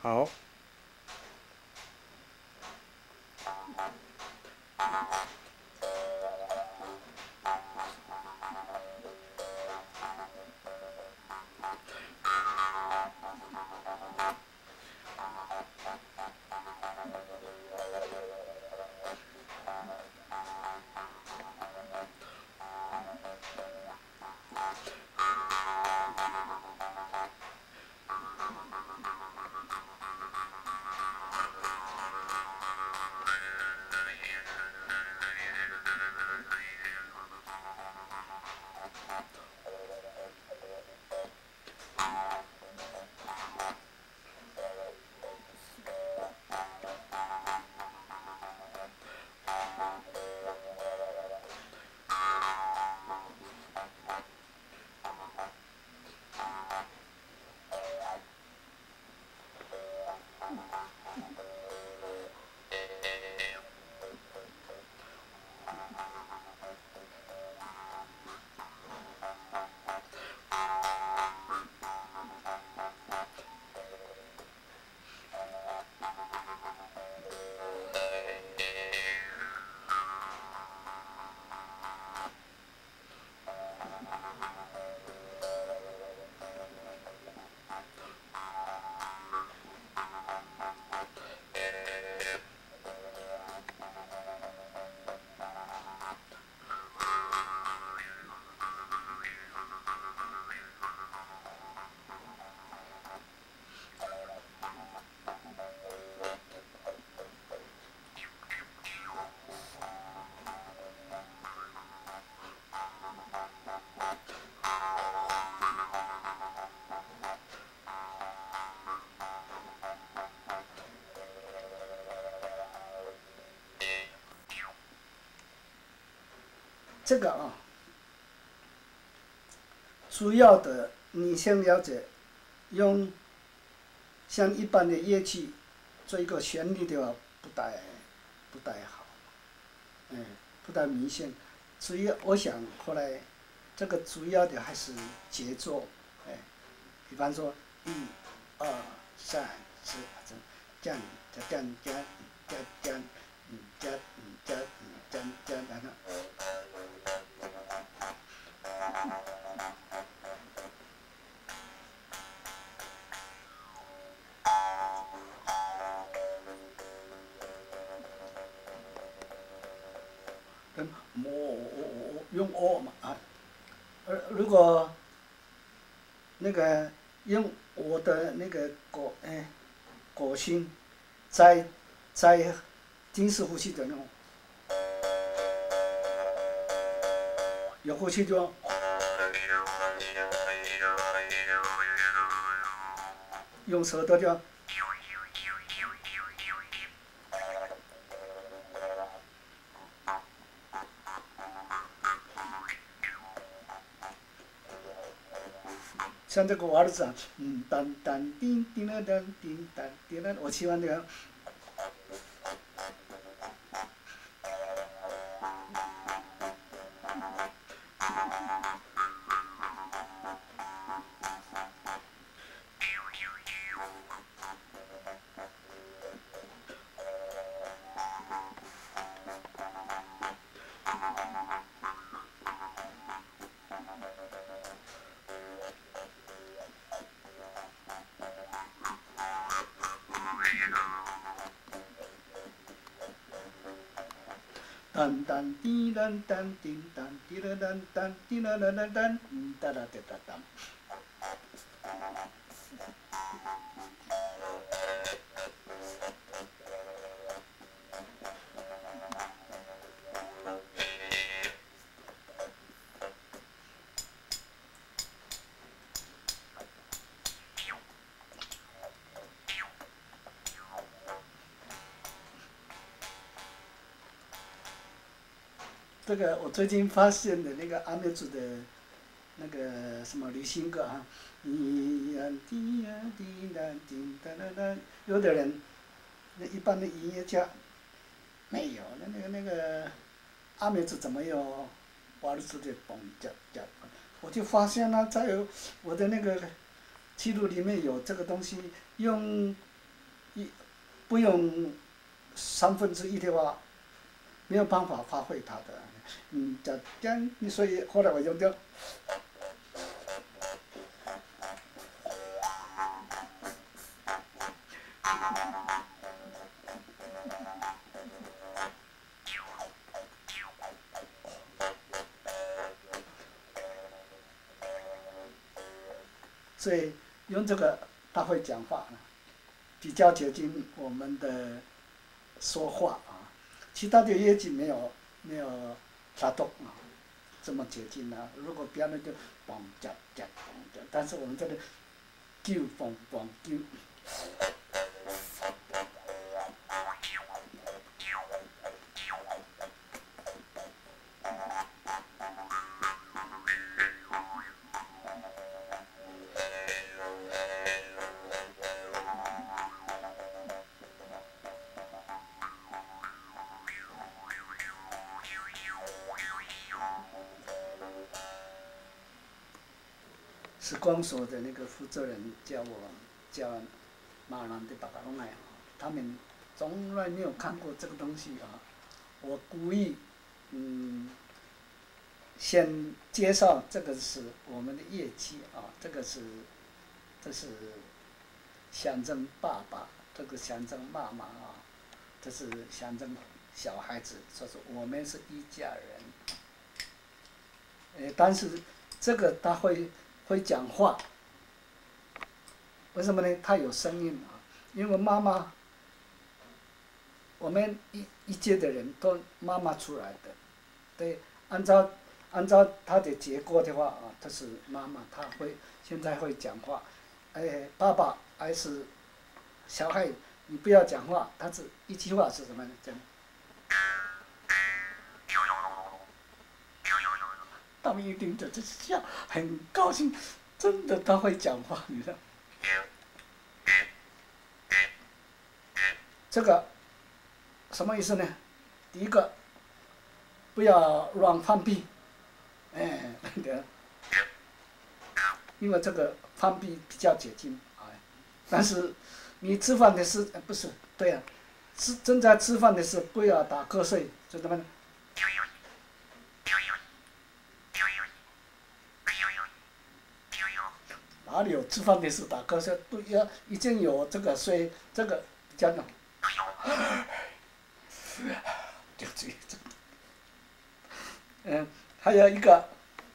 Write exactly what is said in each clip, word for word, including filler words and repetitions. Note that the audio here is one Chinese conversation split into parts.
好。 这个啊，主要的你先了解，用像一般的乐器做一个旋律的话，不太不太好，嗯，不太明显。主要我想后来这个主要的还是节奏，哎，比方说一、二、三、四，这样这样这样这样这样这样嗯这样嗯这样嗯这样这样然后。跟我我我用哦嘛啊，而如果那个用我的那个果哎果心，在在金丝呼吸的那种，有呼吸就用舌头就。像这个瓦尔兹啊，嗯，当当叮叮当当叮当叮当，我喜欢这个。当当滴当当叮当滴啦当当滴啦啦啦当嗯哒啦哒哒当。这个我最近发现的那个阿美族的那个什么流行歌啊，滴呀滴呀滴啦滴哒啦啦，有的人那一般的音乐家没有，那那个那个阿美族怎么有瓦尔兹的蹦加加？我就发现了，在我的那个记录里面有这个东西，用不用三分之一的话，没有办法发挥它的。嗯，这样，所以后来我用掉。所以用这个他会讲话，比较接近我们的说话啊。其他的乐器没有没有拉动啊这么接近啊。如果别人就嘣夹夹嘣夹，但是我们这里啾嘣嘣啾。时光所的那个负责人叫我叫马兰的巴卡隆来，他们从来没有看过这个东西啊。我故意嗯先介绍这个是我们的乐器啊，这个是这是象征爸爸，这个象征妈妈啊，这是象征小孩子，说是我们是一家人。呃，但是这个他会。会讲话，为什么呢？他有声音啊，因为妈妈，我们一一届的人都妈妈出来的，对，按照按照他的结果的话啊，他是妈妈，他会现在会讲话，哎，爸爸还是小孩，你不要讲话，他是一句话是什么呢？讲。他们一听着就笑，很高兴，真的他会讲话，你知道？这个什么意思呢？第一个，不要乱放屁，哎，对，因为这个放屁比较接近，哎，但是你吃饭的时，不是，对呀、啊，吃正在吃饭的时候不要打瞌睡，就这么呢。哪里有吃饭的时打瞌睡？不要，已经有这个，所以这个比较难。就这样，嗯，还有一个，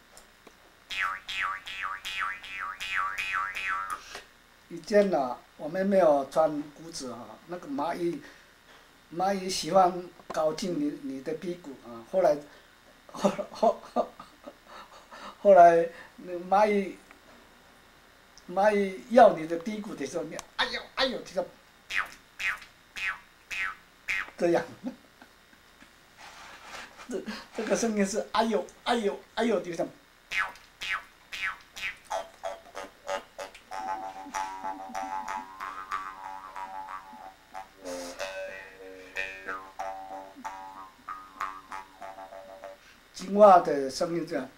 以前呢，我们没有穿裤子啊，那个蚂蚁，蚂蚁喜欢搞进你你的屁股啊，后来，后后后，后来那蚂蚁。蚂蚁咬你的屁股的时候，你哎呦哎呦，这个这样，这这个声音是哎呦哎呦哎呦的声。青蛙的声音这样。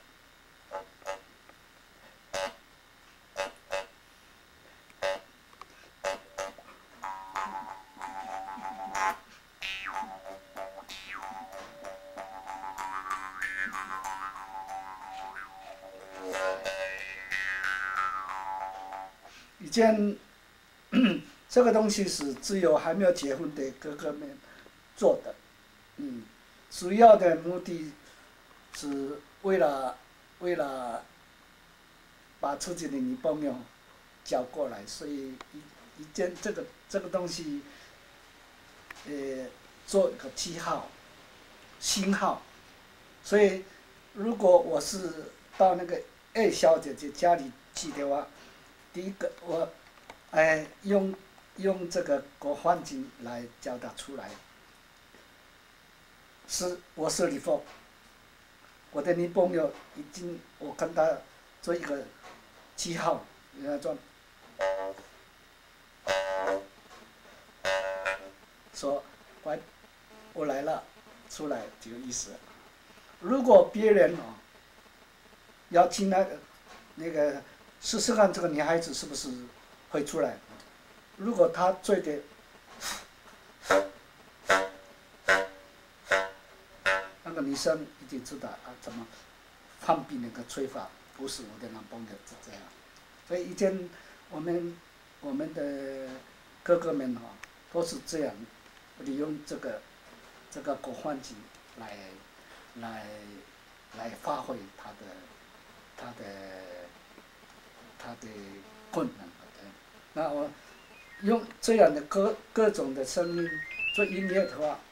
以前这个东西是只有还没有结婚的哥哥们做的，嗯，主要的目的是为了为了把自己的女朋友叫过来，所以一一件这个这个东西，呃，做一个记号、星号，所以如果我是到那个 A 小姐姐家里去的话。第一个，我，哎，用用这个个环境来叫他出来。是，我是李凤，我的女朋友已经，我跟她做一个记号，人家做，说，乖，我来了，出来这个意思。如果别人哦，要进来，那个。试试看这个女孩子是不是会出来？如果她追的个女生已经知道啊怎么放避那个吹法，不是我的男朋友是这样。所以以前我们我们的哥哥们哈、哦、都是这样利用这个这个国欢节来来来发挥他的他的他的困难。那我用这样的各各种的声音做音乐的话，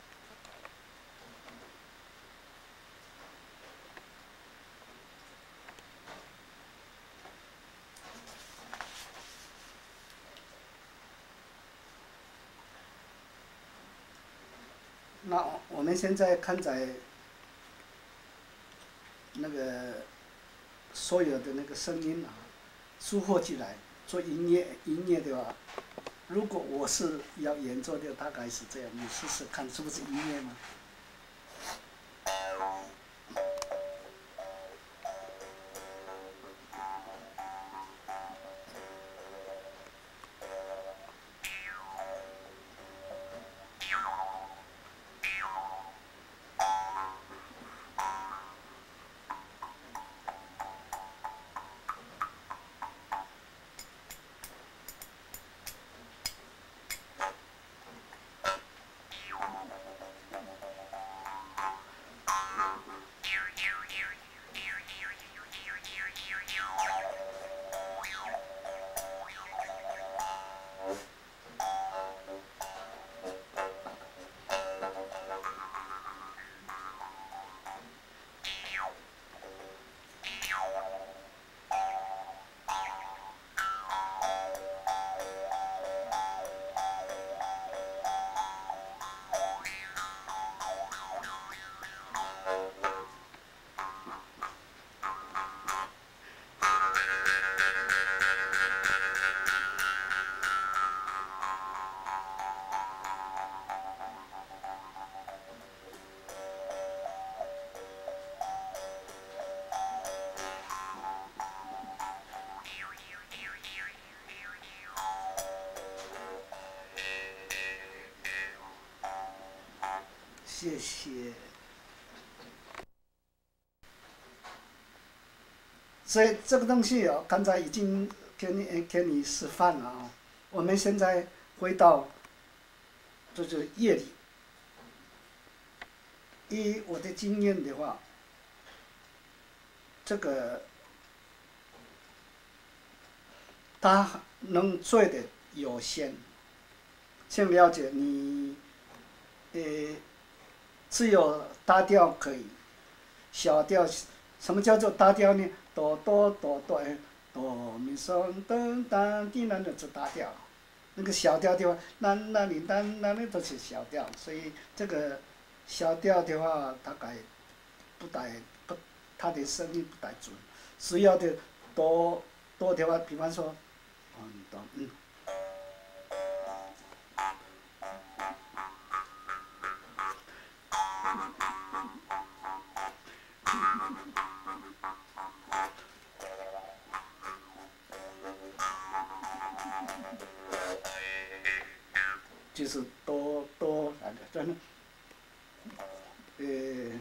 那我们现在看在那个所有的那个声音啊，组合起来做音乐音乐的话，如果我是要演奏的，大概是这样，你试试看是不是音乐吗？谢谢。所以这个东西哦，刚才已经给你给你示范了啊。我们现在回到就是乐理。以我的经验的话，这个他能做的有限。先了解你，呃，只有大调可以，小调什么叫做大调呢？哆哆哆哆，哆咪嗦哆当滴那就是大调。那个小调的话，那那里那那里都是小调，所以这个小调的话，大概不太不，它的声音不太准。需要的多多的话，比方说，嗯，哆嗯。就是多多来的，真的，呃，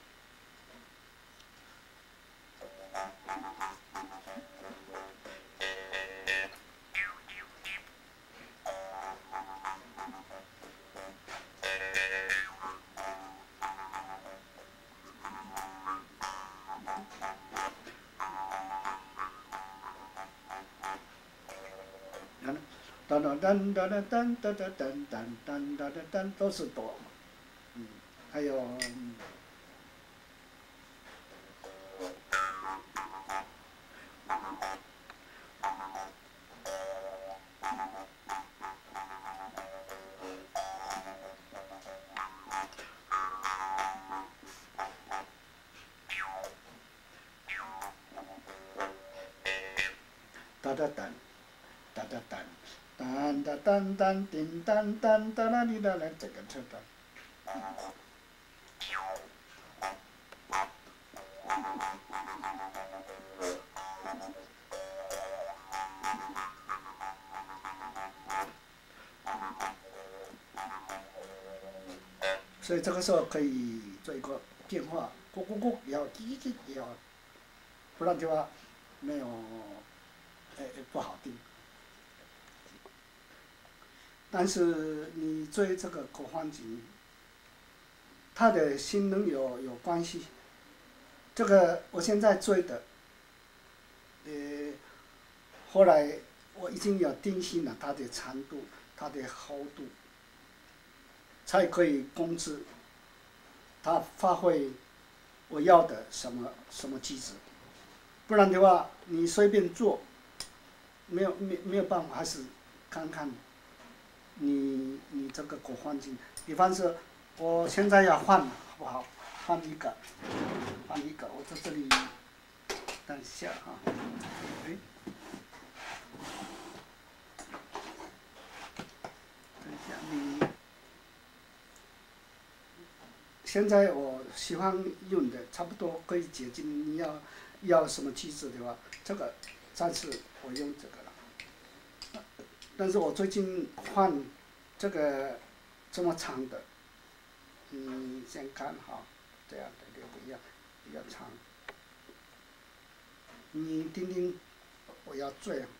当当当当当当当当当当当当都是哆，嗯，还有。嗯哒哒哒，哒哒哒，当当当当叮当当当啦哩啦啦，这个这个。所以这个时候可以做一个变化，咕咕咕也要，叽叽也要，不然的话没有，呃不好听。但是你追这个口环境，它的性能有有关系。这个我现在追的，呃，后来我已经有定性了它的长度、它的厚度，才可以控制它发挥我要的什么什么机制。不然的话，你随便做，没有没没有办法，还是看看你你这个口环境。比方说，我现在要换了，好不好？换一个，换一个，我在这里，等一下哈，哎，等一下你，现在我喜欢用的差不多可以接近，你要要什么机制的话，这个暂时我用这个了。但是我最近换这个这么长的，嗯，先看哈，这样的就不一样，比较长。你听听，我要这样，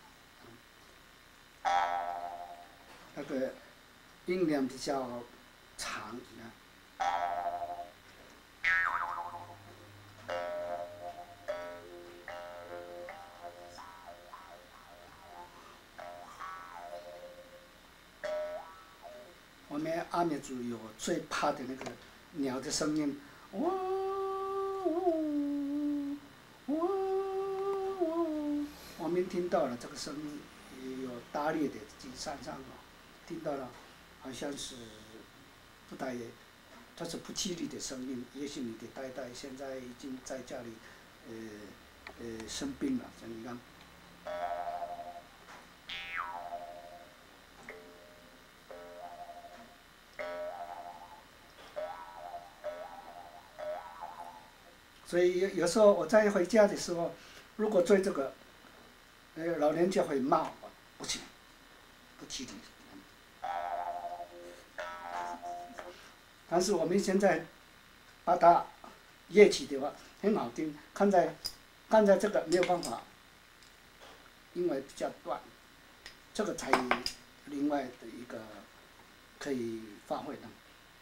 那个音量比较长，你看。我们阿美族有最怕的那个鸟的声音，喔喔喔喔，我们听到了这个声音，也有打猎的进山上哦，听到了，好像是不太，它是不吉利的声音。也许你的太太现在已经在家里，呃呃生病了，像你看。所以有有时候我在回家的时候，如果追这个，呃，老人家会骂我，不行，不吉利。但是我们现在把它乐器的话很好听，看在看在这个没有办法，因为比较短，这个才另外的一个可以发挥的。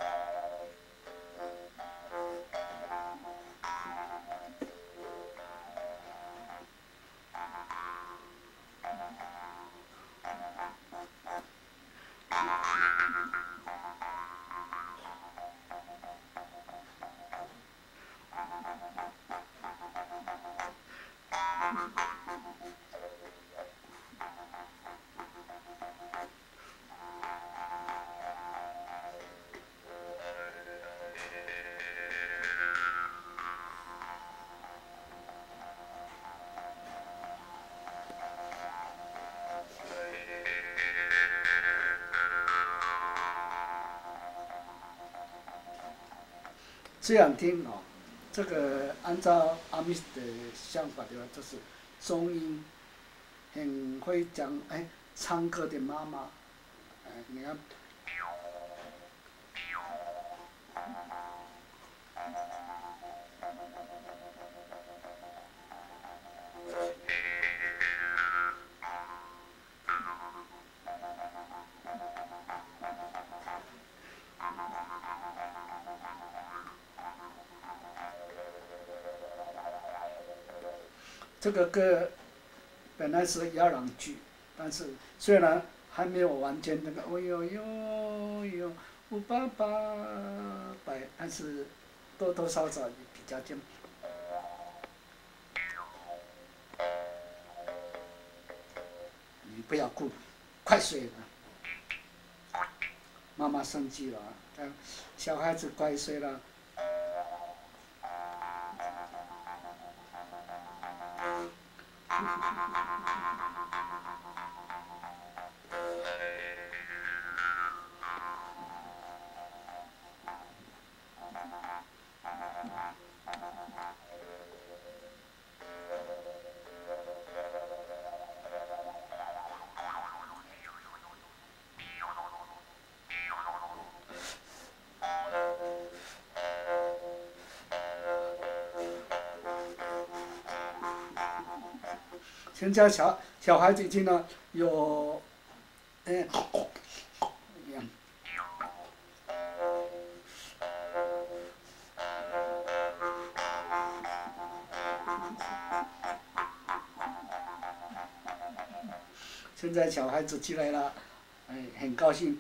这样听哦，这个按照阿密的想法的话，就是中音很会讲哎唱歌的妈妈，哎你看。这个歌本来是摇篮曲，但是虽然还没有完全那个哦哟哟哟，我爸爸摆，但是多多少少比较近。你不要哭，快睡了，妈妈生气了，小孩子快睡了。 现在小小孩子已经呢有，嗯，一样。现在小孩子起来了，哎，很高兴。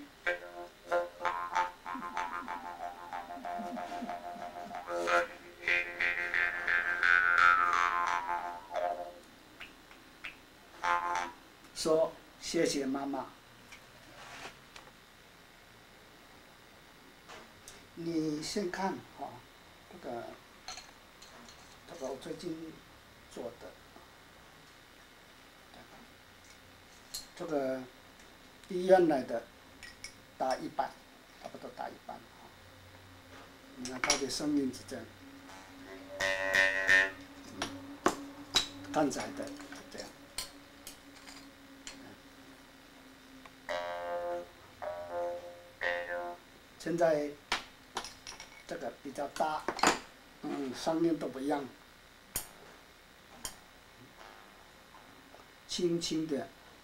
说谢谢妈妈。你先看哈、哦，这个这个我最近做的，这个比原来的大一半，差不多大一半啊。你看它的声音是这样，刚才的这样。现在这个比较大，嗯，声音都不一样，轻轻的。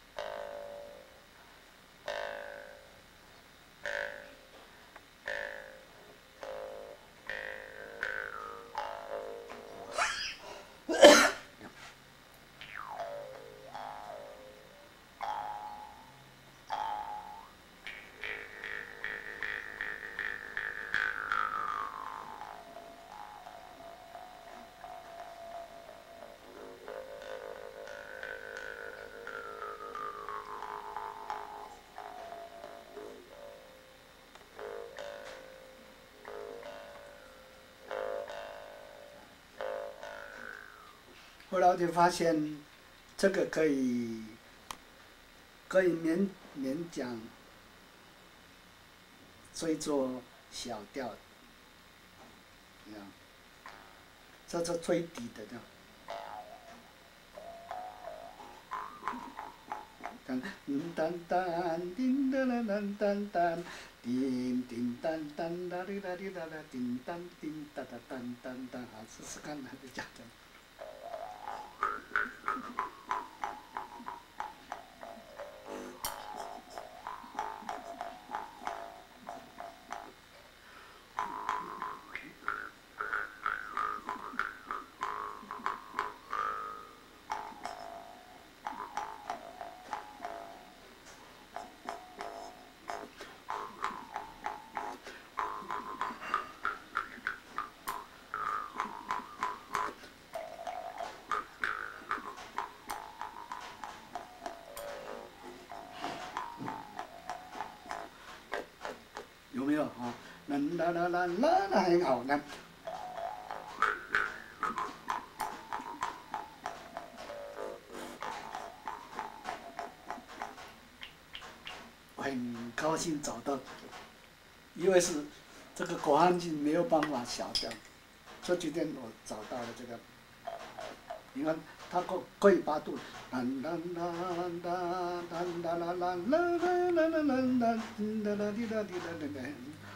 后来我就发现，这个可以，可以勉勉强吹作小调，这样，这是最低的这样。当当当叮当当当当当，叮叮当当哒哩哒哩哒哒，叮当叮哒哒当当当，好，试试看，就这样的。有没有啊？啦啦啦啦啦啦，很好，那。我很高兴找到，因为是这个国安境没有办法小调，这几天我找到了这个，你看它可可以八度，啦啦啦啦啦啦啦啦啦啦啦啦啦啦滴啦滴啦滴啦滴啦。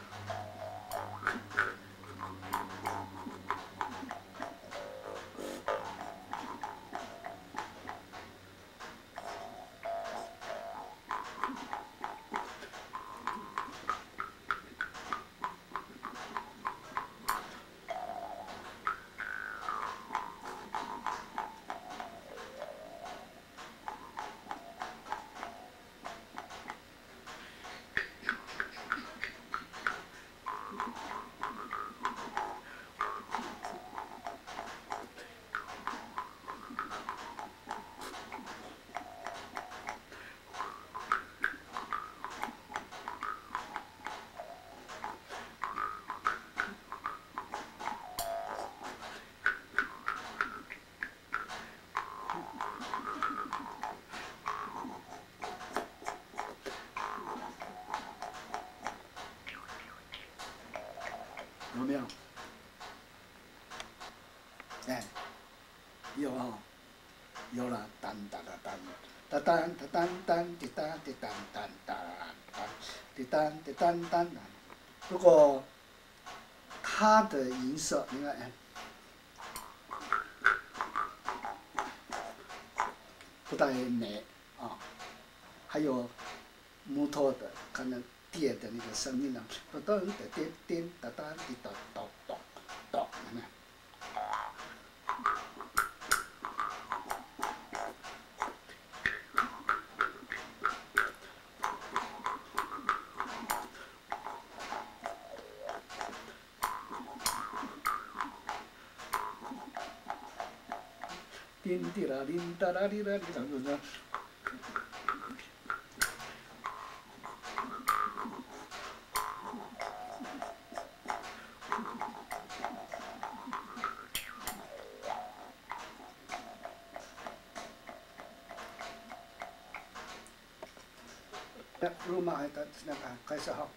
有没有？哎，有啊、哦，有了，当当当当，当当当当滴当滴当当当当，滴当滴当当当。如果它的音色，你看，哎， 不太美啊，还有木头的可能跌的那个声音呢，咚咚的叮叮哒哒滴咚咚咚咚，有没有？叮滴啦叮哒啦滴啦滴啦滴啦。入马的那个开始好。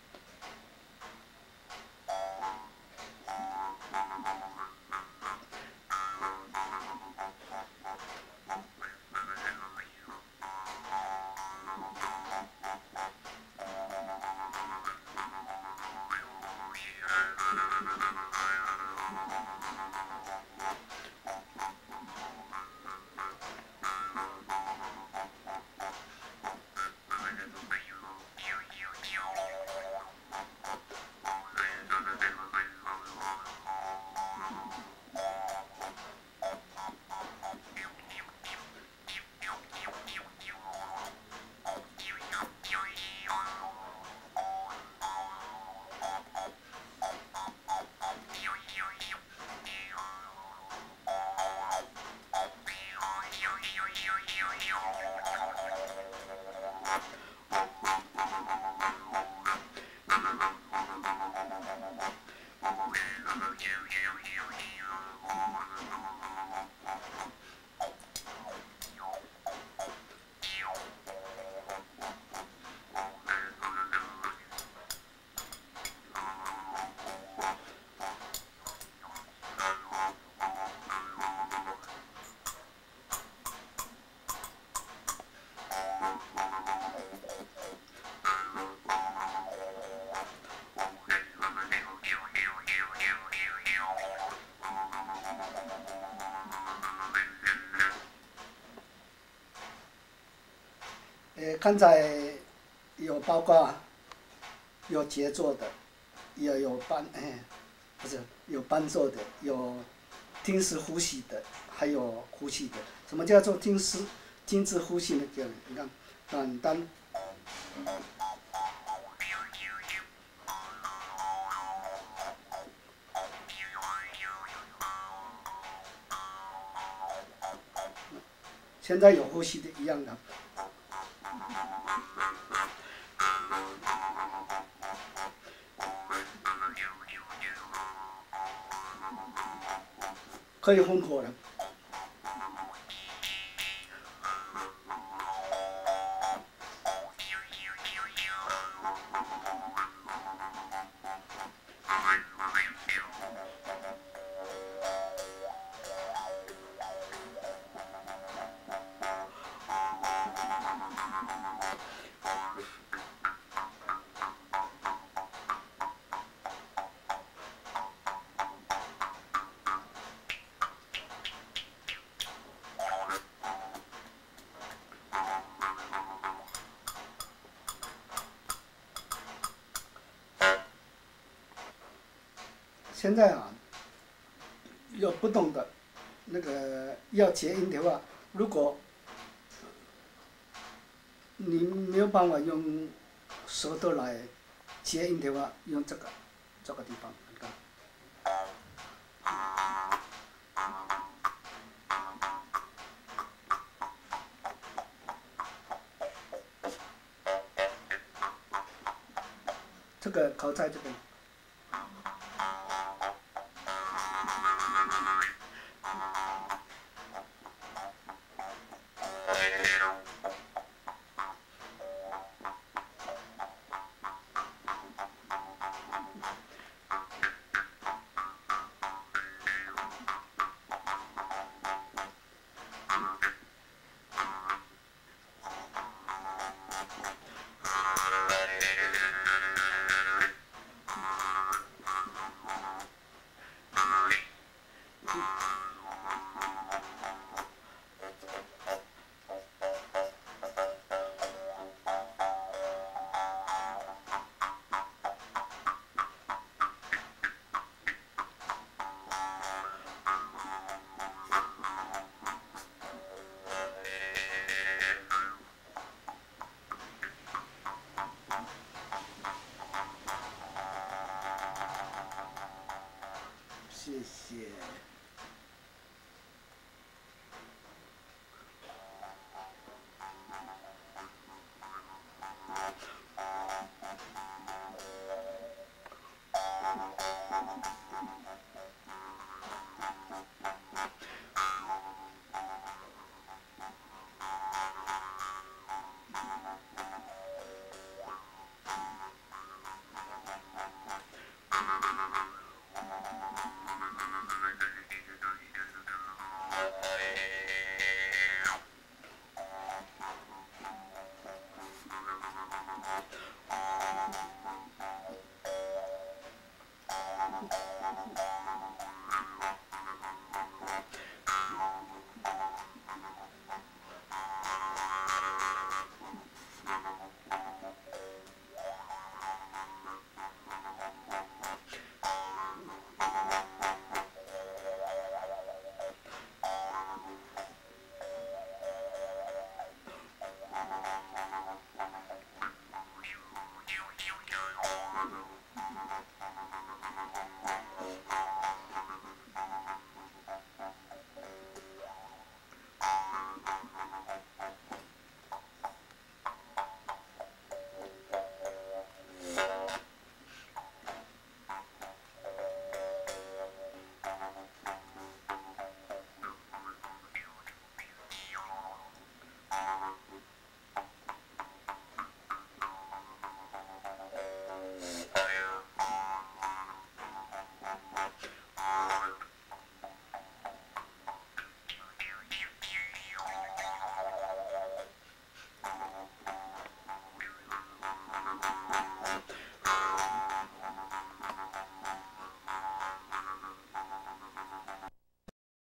呃，刚才有包括有节奏的，也有伴，哎，不是有伴奏的，有听时呼吸的，还有呼吸的。什么叫做听时听时呼吸呢？叫你看，单单。现在有呼吸的一样的。可以混合的。现在啊，有不同的那个要结音的话，如果你没有办法用舌头来结音的话，用这个这个地方，你看。这个口在这边。